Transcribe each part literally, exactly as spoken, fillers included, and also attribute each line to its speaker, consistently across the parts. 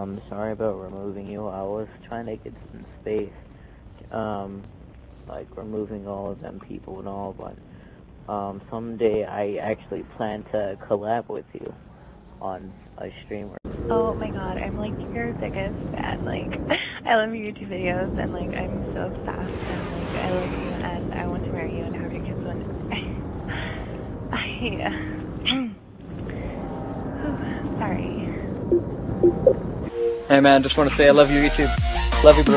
Speaker 1: Um, sorry about removing you. I was trying to get some space, um, like removing all of them people and all, but um, someday I actually plan to collab with you on a streamer.
Speaker 2: Oh my god, I'm like your biggest fan. Like, I love your YouTube videos, and like, I'm so obsessed, and like, I love you, and I want to marry you and have your kids when I. Sorry.
Speaker 3: Hey man, just want to say I love you, YouTube. Love you, bro.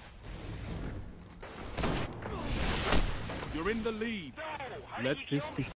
Speaker 4: You're in the lead. Let this be.